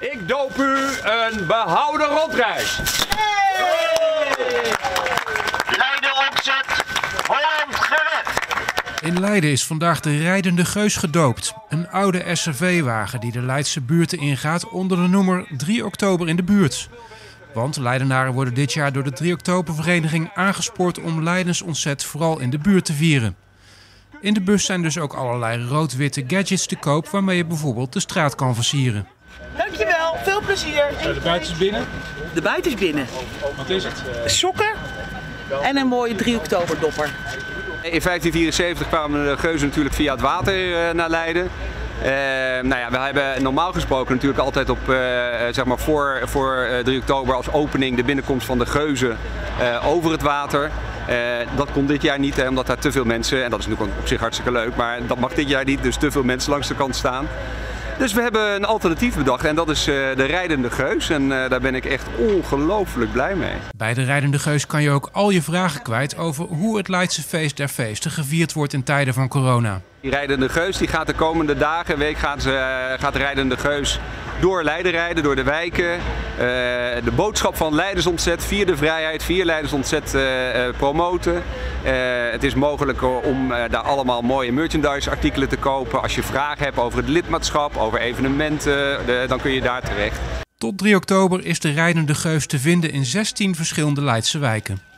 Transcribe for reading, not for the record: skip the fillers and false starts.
Ik doop u een behouden rondreis. Leiden opzet, Holland gered. In Leiden is vandaag de Rijdende Geus gedoopt. Een oude SRV-wagen die de Leidse buurten ingaat onder de noemer 3 oktober in de buurt. Want Leidenaren worden dit jaar door de 3 oktobervereniging aangespoord om Leidensontzet vooral in de buurt te vieren. In de bus zijn dus ook allerlei rood-witte gadgets te koop waarmee je bijvoorbeeld de straat kan versieren. Dankjewel, veel plezier. De buiten is binnen. De buiten is binnen. Wat is het? Sokken en een mooie 3 oktober dopper. In 1574 kwamen de geuzen natuurlijk via het water naar Leiden. We hebben normaal gesproken natuurlijk altijd op, voor 3 oktober als opening de binnenkomst van de geuzen over het water. Dat kon dit jaar niet, omdat daar te veel mensen, en dat is natuurlijk op zich hartstikke leuk, maar dat mag dit jaar niet, dus te veel mensen langs de kant staan. Dus we hebben een alternatief bedacht en dat is de Rijdende Geus en daar ben ik echt ongelooflijk blij mee. Bij de Rijdende Geus kan je ook al je vragen kwijt over hoe het Leidse feest der feesten gevierd wordt in tijden van corona. Die Rijdende Geus die gaat de komende dagen, week gaat de Rijdende Geus door Leiden rijden, door de wijken. De boodschap van Leidensontzet, vier de vrijheid, vier Leidensontzet promoten. Het is mogelijk om daar allemaal mooie merchandise artikelen te kopen. Als je vragen hebt over het lidmaatschap, over evenementen, dan kun je daar terecht. Tot 3 oktober is de Rijdende Geus te vinden in 16 verschillende Leidse wijken.